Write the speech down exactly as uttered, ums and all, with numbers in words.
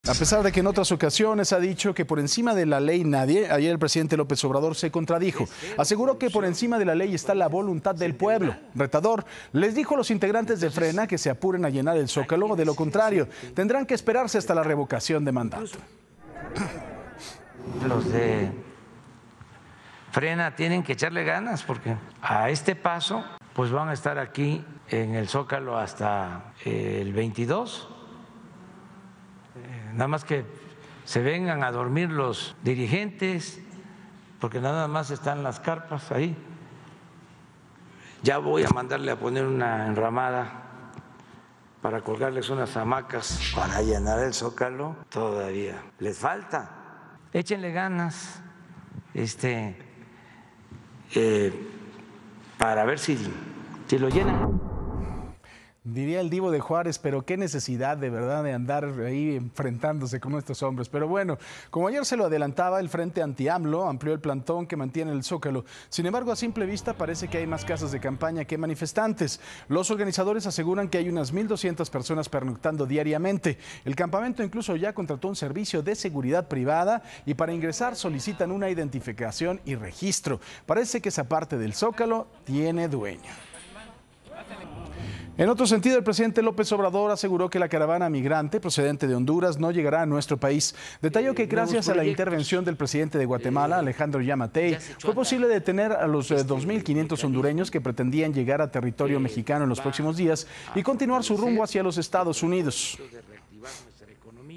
A pesar de que en otras ocasiones ha dicho que por encima de la ley nadie, ayer el presidente López Obrador se contradijo. Aseguró que por encima de la ley está la voluntad del pueblo. Retador les dijo a los integrantes de Frena que se apuren a llenar el Zócalo, de lo contrario, tendrán que esperarse hasta la revocación de mandato. Los de Frena tienen que echarle ganas porque a este paso pues van a estar aquí en el Zócalo hasta el veintidós. Nada más que se vengan a dormir los dirigentes, porque nada más están las carpas ahí. Ya voy a mandarle a poner una enramada para colgarles unas hamacas para llenar el Zócalo. Todavía les falta. Échenle ganas este, eh, para ver si, si lo llenan. Diría el Divo de Juárez, pero qué necesidad de verdad de andar ahí enfrentándose con estos hombres. Pero bueno, como ayer se lo adelantaba, el Frente Anti-AMLO amplió el plantón que mantiene el Zócalo. Sin embargo, a simple vista parece que hay más casas de campaña que manifestantes. Los organizadores aseguran que hay unas mil doscientas personas pernoctando diariamente. El campamento incluso ya contrató un servicio de seguridad privada y para ingresar solicitan una identificación y registro. Parece que esa parte del Zócalo tiene dueño. En otro sentido, el presidente López Obrador aseguró que la caravana migrante procedente de Honduras no llegará a nuestro país. Detalló que gracias a la intervención del presidente de Guatemala, Alejandro Yamatei, fue posible detener a los dos mil quinientos hondureños que pretendían llegar a territorio mexicano en los próximos días y continuar su rumbo hacia los Estados Unidos.